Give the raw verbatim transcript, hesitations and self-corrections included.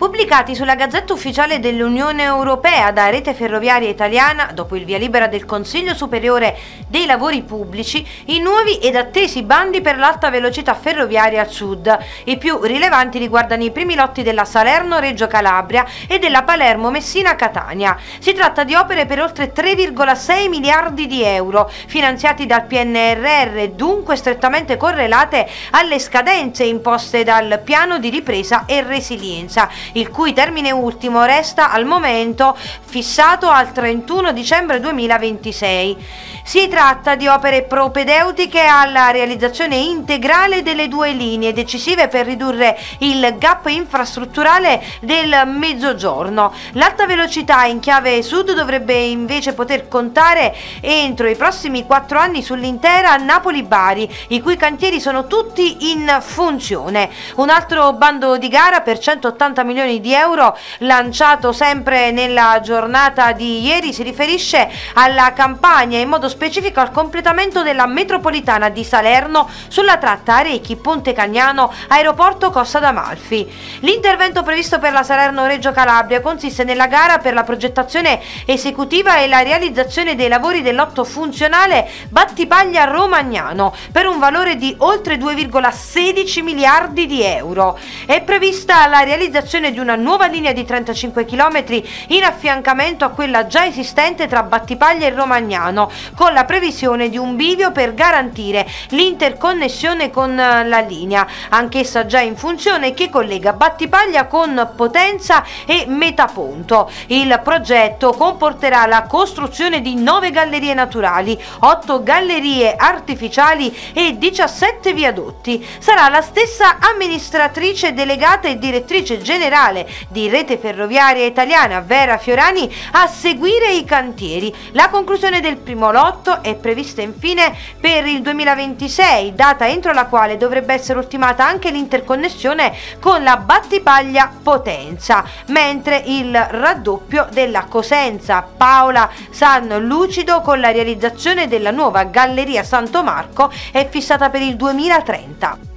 Pubblicati sulla Gazzetta Ufficiale dell'Unione Europea da Rete Ferroviaria Italiana, dopo il via libera del Consiglio Superiore dei Lavori Pubblici, i nuovi ed attesi bandi per l'alta velocità ferroviaria al sud. I più rilevanti riguardano i primi lotti della Salerno-Reggio Calabria e della Palermo-Messina-Catania. Si tratta di opere per oltre tre virgola sei miliardi di euro, finanziati dal P N R R, dunque strettamente correlate alle scadenze imposte dal Piano di ripresa e resilienza, il cui termine ultimo resta al momento fissato al trentuno dicembre duemilaventisei. Si tratta di opere propedeutiche alla realizzazione integrale delle due linee, decisive per ridurre il gap infrastrutturale del Mezzogiorno. L'alta velocità in chiave sud dovrebbe invece poter contare entro i prossimi quattro anni sull'intera Napoli-Bari, i cui cantieri sono tutti in funzione. Un altro bando di gara per centottanta milioni di euro, lanciato sempre nella giornata di ieri, si riferisce alla Campania, in modo specifico al completamento della metropolitana di Salerno sulla tratta Arechi-Ponte Cagnano Aeroporto Costa d'Amalfi. L'intervento previsto per la Salerno-Reggio Calabria consiste nella gara per la progettazione esecutiva e la realizzazione dei lavori dell'otto funzionale Battipaglia-Romagnano per un valore di oltre due virgola sedici miliardi di euro. È prevista la realizzazione di una nuova linea di trentacinque chilometri in affiancamento a quella già esistente tra Battipaglia e Romagnano, con la previsione di un bivio per garantire l'interconnessione con la linea, anch'essa già in funzione, che collega Battipaglia con Potenza e Metaponto. Il progetto comporterà la costruzione di nove gallerie naturali, otto gallerie artificiali e diciassette viadotti. Sarà la stessa amministratrice delegata e direttrice generale di Rete Ferroviaria Italiana, Vera Fiorani, a seguire i cantieri. La conclusione del primo lotto è prevista infine per il duemilaventisei, data entro la quale dovrebbe essere ultimata anche l'interconnessione con la Battipaglia Potenza, mentre il raddoppio della Cosenza Paola San Lucido con la realizzazione della nuova Galleria Santo Marco è fissata per il duemilatrenta.